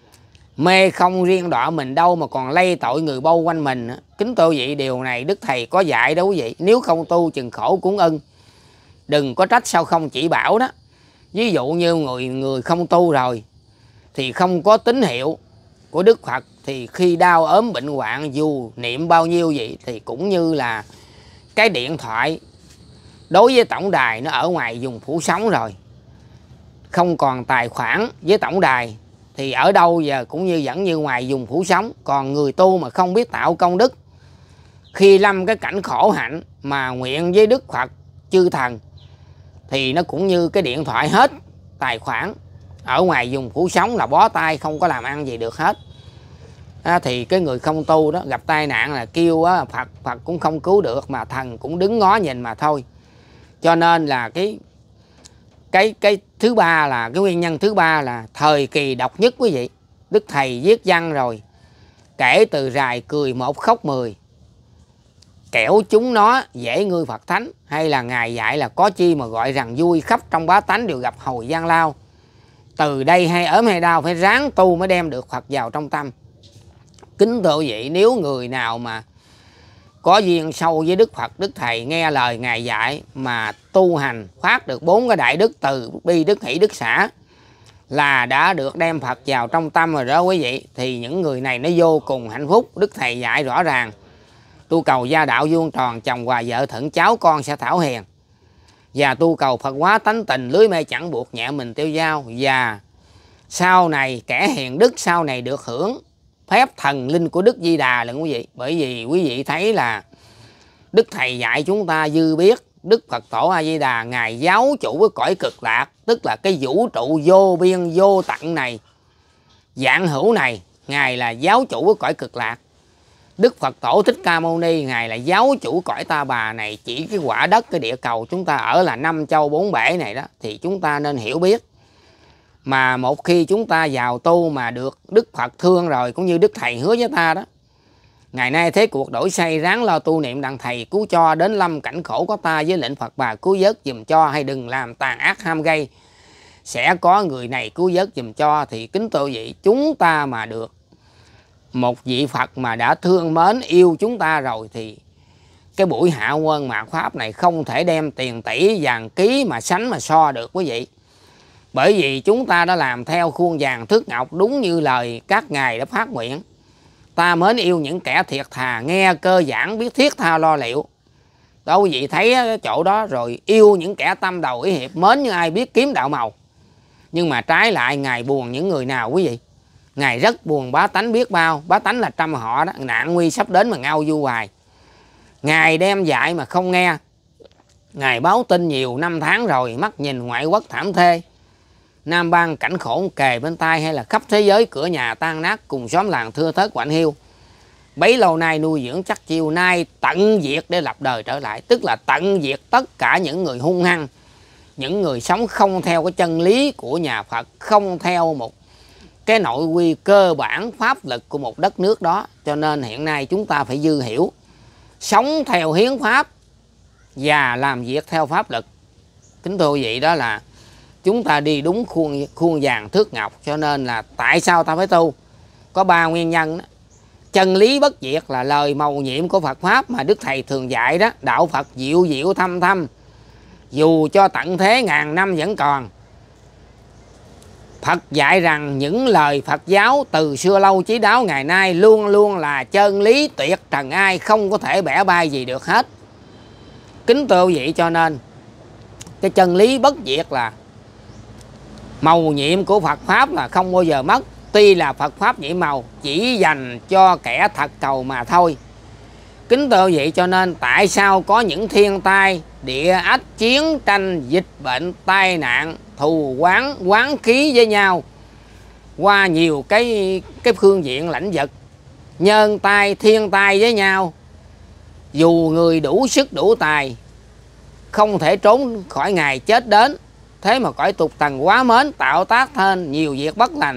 mê không riêng đọa mình đâu mà còn lây tội người bao quanh mình. Kính tôi vậy, điều này Đức Thầy có dạy đâu quý vị. Nếu không tu chừng khổ cũng ưng, đừng có trách sao không chỉ bảo đó. Ví dụ như người người không tu rồi thì không có tín hiệu của Đức Phật, thì khi đau ốm bệnh hoạn dù niệm bao nhiêu vậy thì cũng như là cái điện thoại đối với tổng đài nó ở ngoài vùng phủ sóng rồi, không còn tài khoản với tổng đài thì ở đâu giờ cũng như vẫn như ngoài vùng phủ sóng. Còn người tu mà không biết tạo công đức, khi lâm cái cảnh khổ hạnh mà nguyện với Đức Phật chư thần thì nó cũng như cái điện thoại hết tài khoản, ở ngoài vùng phủ sóng là bó tay, không có làm ăn gì được hết. À, thì cái người không tu đó gặp tai nạn là kêu á, Phật Phật cũng không cứu được, mà thần cũng đứng ngó nhìn mà thôi. Cho nên là cái cái cái thứ ba là cái nguyên nhân thứ ba là thời kỳ độc nhất quý vị. Đức Thầy viết văn rồi, kể từ rài cười một khóc mười, kẻo chúng nó dễ ngươi Phật thánh. Hay là ngài dạy là có chi mà gọi rằng vui, khắp trong bá tánh đều gặp hồi gian lao. Từ đây hay ốm hay đau phải ráng tu mới đem được Phật vào trong tâm. Kính thưa vậy, nếu người nào mà có duyên sâu với Đức Phật Đức Thầy, nghe lời ngài dạy mà tu hành phát được bốn cái đại đức từ bi đức hỷ đức xả, là đã được đem Phật vào trong tâm rồi đó quý vị. Thì những người này nó vô cùng hạnh phúc. Đức Thầy dạy rõ ràng, tu cầu gia đạo vuông tròn, chồng hòa vợ thuận, cháu con sẽ thảo hiền, và tu cầu Phật hóa tánh tình, lưới mê chẳng buộc nhẹ mình tiêu dao. Và sau này kẻ hiền đức sau này được hưởng phép thần linh của Đức Di Đà lần quý vị. Bởi vì quý vị thấy là Đức Thầy dạy chúng ta dư biết Đức Phật Tổ A Di Đà ngài giáo chủ với cõi cực lạc, tức là cái vũ trụ vô biên vô tận này, dạng hữu này, ngài là giáo chủ với cõi cực lạc. Đức Phật Tổ Thích Ca Mâu Ni ngài là giáo chủ cõi Ta Bà này, chỉ cái quả đất cái địa cầu chúng ta ở là năm châu bốn bể này đó. Thì chúng ta nên hiểu biết. Mà một khi chúng ta vào tu mà được Đức Phật thương rồi, cũng như Đức Thầy hứa với ta đó, ngày nay thế cuộc đổi xây, ráng lo tu niệm đặng Thầy cứu cho, đến lâm cảnh khổ có ta với lệnh Phật bà cứu vớt dùm cho, hay đừng làm tàn ác ham gây, sẽ có người này cứu vớt dùm cho. Thì kính tôi vậy, chúng ta mà được một vị Phật mà đã thương mến yêu chúng ta rồi thì cái buổi hạ quân mạt pháp này không thể đem tiền tỷ vàng ký mà sánh mà so được quý vị. Bởi vì chúng ta đã làm theo khuôn vàng thước ngọc, đúng như lời các ngài đã phát nguyện. Ta mến yêu những kẻ thiệt thà, nghe cơ giảng biết thiết tha lo liệu. Đó quý vị thấy cái chỗ đó rồi, yêu những kẻ tâm đầu ý hiệp, mến như ai biết kiếm đạo màu. Nhưng mà trái lại ngài buồn những người nào quý vị? Ngài rất buồn bá tánh biết bao. Bá tánh là trăm họ đó, nạn nguy sắp đến mà ngao du hoài. Ngài đem dạy mà không nghe. Ngài báo tin nhiều năm tháng rồi, mắt nhìn ngoại quốc thảm thê. Nam bang cảnh khổ kề bên tai, hay là khắp thế giới cửa nhà tan nát, cùng xóm làng thưa thớt quạnh hiu. Bấy lâu nay nuôi dưỡng chắc chiêu, nay tận diệt để lập đời trở lại. Tức là tận diệt tất cả những người hung hăng, những người sống không theo cái chân lý của nhà Phật, không theo một cái nội quy cơ bản pháp lực của một đất nước đó. Cho nên hiện nay chúng ta phải dư hiểu, sống theo hiến pháp và làm việc theo pháp lực. Kính thưa quý vị, đó là chúng ta đi đúng khuôn, khuôn vàng thước ngọc. Cho nên là tại sao ta phải tu? Có ba nguyên nhân đó. Chân lý bất diệt là lời mầu nhiệm của Phật Pháp mà Đức Thầy thường dạy đó. Đạo Phật diệu diệu thâm thâm, dù cho tận thế ngàn năm vẫn còn. Phật dạy rằng những lời Phật giáo từ xưa lâu chí đáo ngày nay luôn luôn là chân lý tuyệt trần ai, không có thể bẻ bay gì được hết. Kính thưa quý vị, cho nên cái chân lý bất diệt là mầu nhiệm của Phật Pháp là không bao giờ mất. Tuy là Phật Pháp nhiệm màu, chỉ dành cho kẻ thật cầu mà thôi. Kính thưa quý vị, cho nên tại sao có những thiên tai, địa ách, chiến tranh, dịch bệnh, tai nạn, thù oán, oán khí với nhau qua nhiều cái cái phương diện lãnh vực, nhân tai, thiên tai với nhau. Dù người đủ sức đủ tài không thể trốn khỏi ngày chết đến. Thế mà cõi tục tầng quá mến, tạo tác thêm nhiều việc bất lành.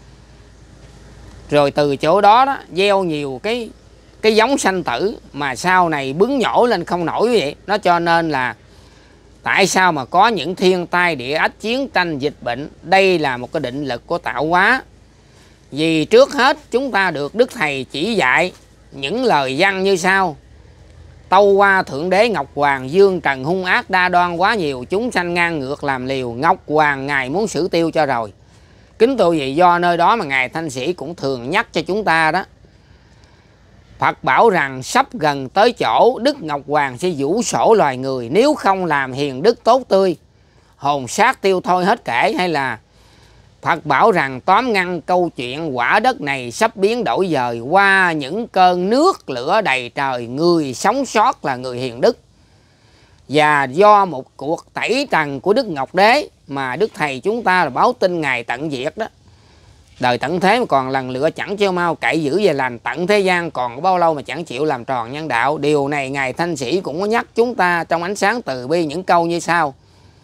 Rồi từ chỗ đó đó gieo nhiều cái cái giống sanh tử mà sau này bứng nhổ lên không nổi vậy. Nó cho nên là tại sao mà có những thiên tai, địa ách, chiến tranh, dịch bệnh? Đây là một cái định lực của tạo hóa. Vì trước hết chúng ta được Đức Thầy chỉ dạy những lời văn như sau: tâu qua Thượng Đế Ngọc Hoàng, dương trần hung ác đa đoan quá nhiều, chúng sanh ngang ngược làm liều, Ngọc Hoàng Ngài muốn xử tiêu cho rồi. Kính thưa quý vị, do nơi đó mà Ngài Thanh Sĩ cũng thường nhắc cho chúng ta đó. Phật bảo rằng sắp gần tới chỗ Đức Ngọc Hoàng sẽ vũ sổ loài người, nếu không làm hiền đức tốt tươi, hồn xác tiêu thôi hết kể. Hay là Phật bảo rằng tóm ngăn câu chuyện quả đất này sắp biến đổi dời, qua những cơn nước lửa đầy trời, người sống sót là người hiền đức. Và do một cuộc tẩy trần của Đức Ngọc Đế mà Đức Thầy chúng ta là báo tin Ngài tận diệt đó. Đời tận thế mà còn lần lựa chẳng treo mau, cậy giữ về lành, tận thế gian còn có bao lâu mà chẳng chịu làm tròn nhân đạo. Điều này Ngài Thanh Sĩ cũng có nhắc chúng ta trong ánh sáng từ bi những câu như sau: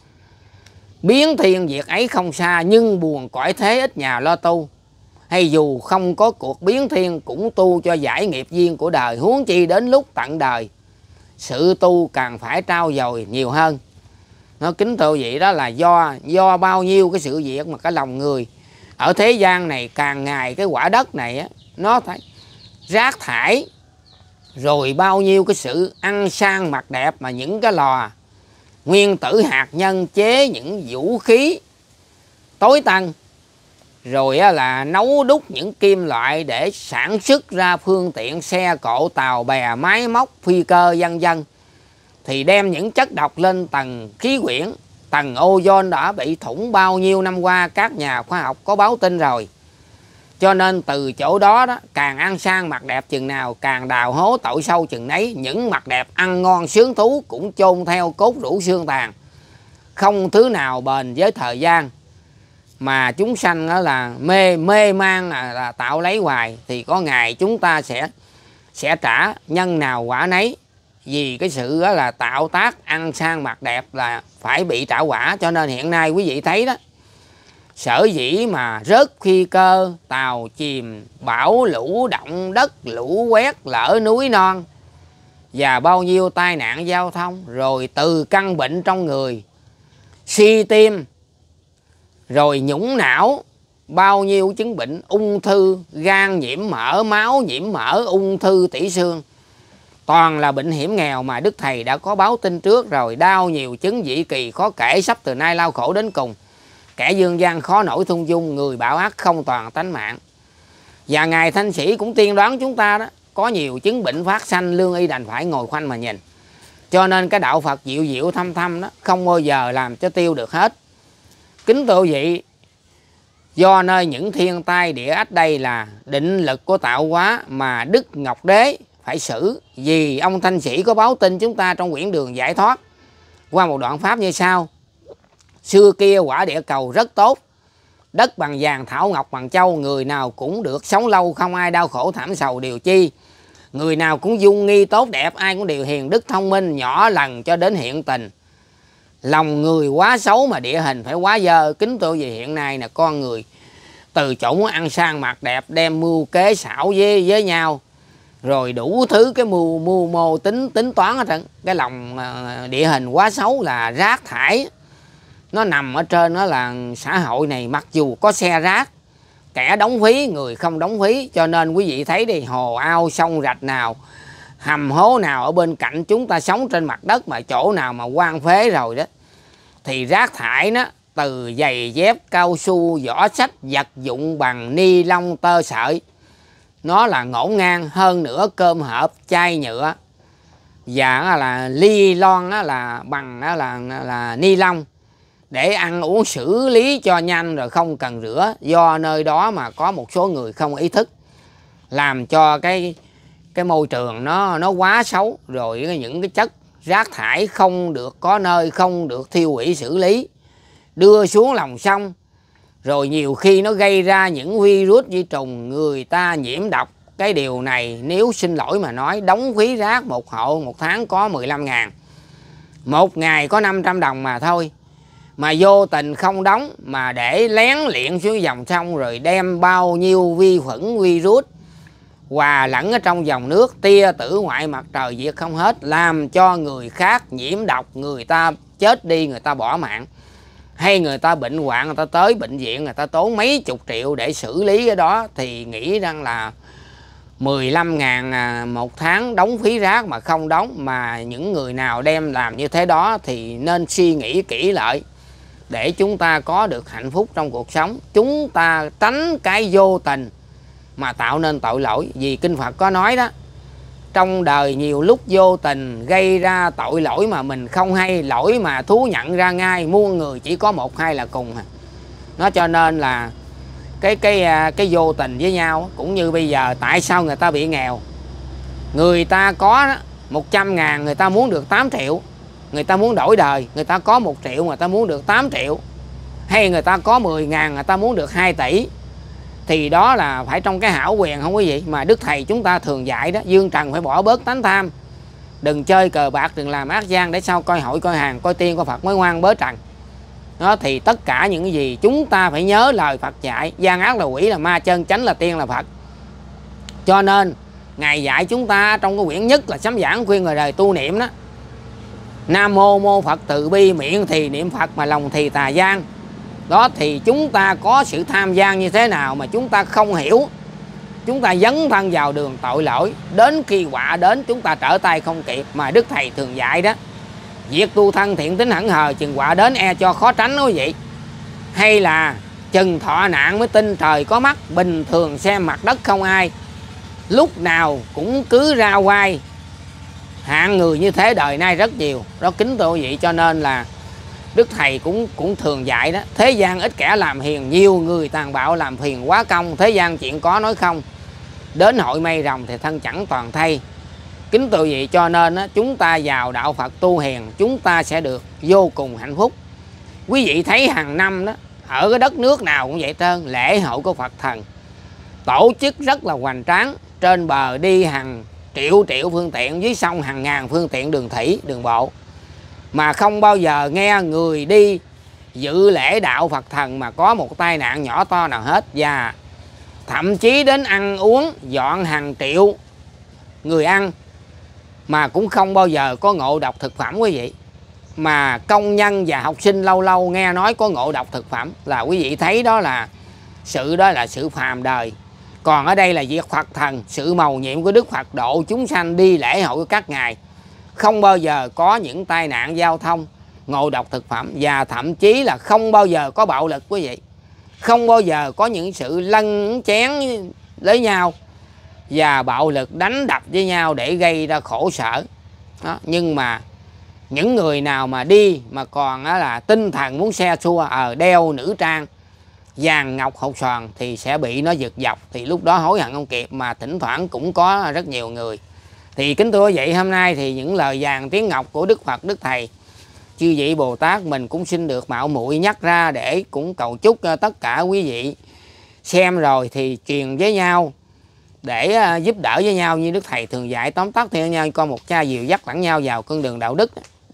biến thiên việc ấy không xa, nhưng buồn cõi thế ít nhà lo tu. Hay dù không có cuộc biến thiên, cũng tu cho giải nghiệp duyên của đời, huống chi đến lúc tận đời, sự tu càng phải trao dồi nhiều hơn. Nó kính thưa vậy, đó là do do bao nhiêu cái sự việc mà cái lòng người ở thế gian này càng ngày cái quả đất này á, nó phải rác thải, rồi bao nhiêu cái sự ăn sang mặc đẹp mà những cái lò nguyên tử hạt nhân chế những vũ khí tối tân, rồi là nấu đúc những kim loại để sản xuất ra phương tiện xe cộ, tàu bè, máy móc, phi cơ vân vân, thì đem những chất độc lên tầng khí quyển. Tầng ozone đã bị thủng bao nhiêu năm qua, các nhà khoa học có báo tin rồi. Cho nên từ chỗ đó đó, càng ăn sang mặc đẹp chừng nào, càng đào hố tội sâu chừng nấy. Những mặt đẹp ăn ngon sướng thú cũng chôn theo cốt rũ xương tàn, không thứ nào bền với thời gian. Mà chúng sanh đó là mê mê man là, là tạo lấy hoài, thì có ngày chúng ta sẽ sẽ trả nhân nào quả nấy. Vì cái sự đó là tạo tác ăn sang mặc đẹp là phải bị trả quả. Cho nên hiện nay quý vị thấy đó, sở dĩ mà rớt phi cơ, tàu chìm, bão lũ, động đất, lũ quét, lở núi non, và bao nhiêu tai nạn giao thông, rồi từ căn bệnh trong người, suy tim, rồi nhũng não, bao nhiêu chứng bệnh ung thư, gan nhiễm mỡ, máu nhiễm mỡ, ung thư tủy xương. Toàn là bệnh hiểm nghèo mà Đức Thầy đã có báo tin trước rồi. Đau nhiều chứng dị kỳ khó kể, sắp từ nay lao khổ đến cùng. Kẻ dương gian khó nổi thung dung, người bạo ác không toàn tánh mạng. Và Ngài Thanh Sĩ cũng tiên đoán chúng ta đó, có nhiều chứng bệnh phát sanh, lương y đành phải ngồi khoanh mà nhìn. Cho nên cái đạo Phật dịu dịu thâm thâm đó không bao giờ làm cho tiêu được hết. Kính thưa quý vị, do nơi những thiên tai địa ách đây là định lực của tạo hóa mà Đức Ngọc Đế phải xử. Vì ông Thanh Sĩ có báo tin chúng ta trong quyển Đường Giải Thoát qua một đoạn pháp như sau: xưa kia quả địa cầu rất tốt, đất bằng vàng thảo ngọc bằng châu, người nào cũng được sống lâu, không ai đau khổ thảm sầu điều chi. Người nào cũng dung nghi tốt đẹp, ai cũng đều hiền đức thông minh, nhỏ lần cho đến hiện tình. Lòng người quá xấu mà địa hình phải quá dơ. Kính tôi về hiện nay là con người từ chỗ muốn ăn sang mặc đẹp, đem mưu kế xảo với với nhau, rồi đủ thứ cái mưu mưu mô tính tính toán hết trơn. Cái lòng địa hình quá xấu là rác thải nó nằm ở trên, nó là xã hội này mặc dù có xe rác, kẻ đóng phí, người không đóng phí. Cho nên quý vị thấy đi, hồ ao sông rạch nào, hầm hố nào ở bên cạnh chúng ta sống trên mặt đất, mà chỗ nào mà hoang phế rồi đó thì rác thải nó từ giày dép, cao su, vỏ sách, vật dụng bằng ni lông, tơ sợi, nó là ngổn ngang. Hơn nữa cơm hộp, chai nhựa và là ly lon là bằng là, là, là ni lông để ăn uống xử lý cho nhanh rồi không cần rửa. Do nơi đó mà có một số người không ý thức, làm cho cái cái môi trường nó nó quá xấu. Rồi những cái chất rác thải không được có nơi, không được thiêu hủy xử lý, đưa xuống lòng sông, rồi nhiều khi nó gây ra những virus vi trùng, người ta nhiễm độc. Cái điều này nếu xin lỗi mà nói, đóng phí rác một hộ một tháng có mười lăm ngàn, một ngày có năm trăm đồng mà thôi, mà vô tình không đóng mà để lén liện xuống dòng sông, rồi đem bao nhiêu vi khuẩn virus hòa lẫn ở trong dòng nước, tia tử ngoại mặt trời diệt không hết, làm cho người khác nhiễm độc, người ta chết đi, người ta bỏ mạng, hay người ta bệnh hoạn, người ta tới bệnh viện, người ta tốn mấy chục triệu để xử lý cái đó. Thì nghĩ rằng là mười lăm ngàn một tháng đóng phí rác mà không đóng. Mà những người nào đem làm như thế đó thì nên suy nghĩ kỹ lại để chúng ta có được hạnh phúc trong cuộc sống. Chúng ta tránh cái vô tình mà tạo nên tội lỗi. Vì Kinh Phật có nói đó, trong đời nhiều lúc vô tình gây ra tội lỗi mà mình không hay, lỗi mà thú nhận ra ngay, muôn người chỉ có một hai là cùng. Nó cho nên là cái cái cái vô tình với nhau. Cũng như bây giờ tại sao người ta bị nghèo, người ta có một trăm ngàn người ta muốn được tám triệu, người ta muốn đổi đời. Người ta có một triệu người ta muốn được tám triệu, hay người ta có mười ngàn người ta muốn được hai tỷ. Thì đó là phải trong cái hão quyền không quý vị. Mà Đức Thầy chúng ta thường dạy đó, dương trần phải bỏ bớt tánh tham, đừng chơi cờ bạc, đừng làm ác gian, để sau coi hội coi hàng coi tiên coi Phật mới ngoan bớ trần. Đó thì tất cả những cái gì chúng ta phải nhớ lời Phật dạy, gian ác là quỷ là ma, chân chánh là tiên là Phật. Cho nên Ngài dạy chúng ta trong cái quyển nhất là sám giảng khuyên người đời tu niệm đó: Nam mô mô Phật từ bi, miệng thì niệm Phật mà lòng thì tà gian. Đó thì chúng ta có sự tham gian như thế nào mà chúng ta không hiểu, chúng ta dấn thân vào đường tội lỗi, đến khi quả đến chúng ta trở tay không kịp. Mà Đức Thầy thường dạy đó, việc tu thân thiện tính hẳn hờ, chừng quả đến e cho khó tránh đó quý vị. Hay là chừng thọ nạn mới tin trời có mắt, bình thường xem mặt đất không ai, lúc nào cũng cứ ra quay. Hạng người như thế đời nay rất nhiều đó, kính thưa quý vị. Cho nên là Đức Thầy cũng cũng thường dạy đó, thế gian ít kẻ làm hiền, nhiều người tàn bạo làm phiền quá công. Thế gian chuyện có nói không, đến hội mây rồng thì thân chẳng toàn thay. Kính thưa quý vị, cho nên á, chúng ta vào đạo Phật tu hiền, chúng ta sẽ được vô cùng hạnh phúc. Quý vị thấy hàng năm đó, ở cái đất nước nào cũng vậy trơn, lễ hội của Phật thần tổ chức rất là hoành tráng. Trên bờ đi hàng triệu triệu phương tiện, dưới sông hàng ngàn phương tiện đường thủy, đường bộ, mà không bao giờ nghe người đi dự lễ đạo Phật thần mà có một tai nạn nhỏ to nào hết. Và thậm chí đến ăn uống dọn hàng triệu người ăn mà cũng không bao giờ có ngộ độc thực phẩm quý vị. Mà công nhân và học sinh lâu lâu nghe nói có ngộ độc thực phẩm là quý vị thấy đó là sự đó là sự phàm đời. Còn ở đây là việc Phật thần, sự mầu nhiệm của Đức Phật độ chúng sanh đi lễ hội của các ngài. Không bao giờ có những tai nạn giao thông, ngộ độc thực phẩm, và thậm chí là không bao giờ có bạo lực quý vị. Không bao giờ có những sự lân chén lấy nhau và bạo lực đánh đập với nhau để gây ra khổ sở. Đó. Nhưng mà những người nào mà đi mà còn là tinh thần muốn xe xua, ở đeo nữ trang vàng ngọc hột xoàn thì sẽ bị nó giật dọc, thì lúc đó hối hận không kịp. Mà thỉnh thoảng cũng có rất nhiều người. Thì kính thưa vậy, hôm nay thì những lời vàng tiếng ngọc của Đức Phật, Đức Thầy, chư vị Bồ Tát mình cũng xin được mạo muội nhắc ra để cũng cầu chúc tất cả quý vị xem rồi thì truyền với nhau để giúp đỡ với nhau, như Đức Thầy thường dạy, tóm tắt theo nhau con một cha dìu dắt lẫn nhau vào con đường đạo đức.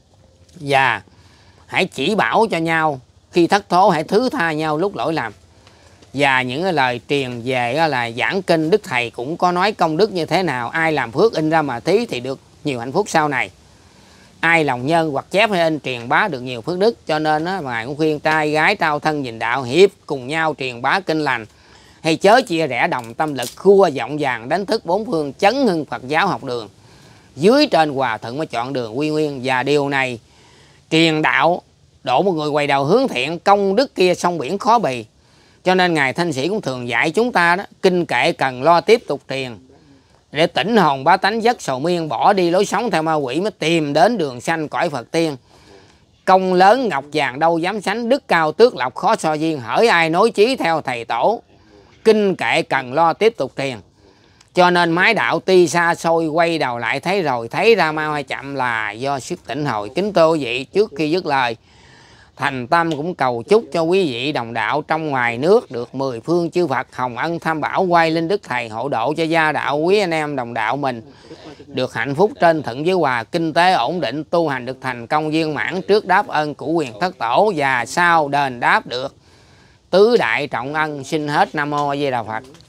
Và hãy chỉ bảo cho nhau, khi thất thố hãy thứ tha nhau lúc lỗi lầm. Và những cái lời truyền về là giảng kinh, Đức Thầy cũng có nói công đức như thế nào. Ai làm phước in ra mà thí thì được nhiều hạnh phúc sau này. Ai lòng nhân hoặc chép hay in truyền bá được nhiều phước đức. Cho nên á, Ngài cũng khuyên trai gái trao thân nhìn đạo, hiệp cùng nhau truyền bá kinh lành. Hay chớ chia rẽ đồng tâm lực, khua giọng vàng đánh thức bốn phương, chấn hưng Phật giáo học đường. Dưới trên hòa thuận mới chọn đường quy nguyên. Và điều này truyền đạo độ một người quay đầu hướng thiện, công đức kia sông biển khó bì. Cho nên Ngài Thanh Sĩ cũng thường dạy chúng ta đó, kinh kệ cần lo tiếp tục truyền để tỉnh hồn bá tánh giấc sầu miên, bỏ đi lối sống theo ma quỷ mới tìm đến đường sanh cõi Phật tiên. Công lớn ngọc vàng đâu dám sánh, đức cao tước lộc khó so duyên, hỡi ai nối chí theo thầy tổ, kinh kệ cần lo tiếp tục truyền. Cho nên mái đạo tuy xa xôi, quay đầu lại thấy rồi, thấy ra mau hay chậm là do sức tỉnh hồi. Kính thưa quý vị, trước khi dứt lời, thành tâm cũng cầu chúc cho quý vị đồng đạo trong ngoài nước được mười phương chư Phật hồng ân tham bảo, quay linh Đức Thầy hộ độ cho gia đạo quý anh em đồng đạo mình được hạnh phúc trên thuận với hòa, kinh tế ổn định, tu hành được thành công viên mãn, trước đáp ơn của quyền thất tổ và sau đền đáp được tứ đại trọng ân. Xin hết. Nam mô A Di Đà Phật.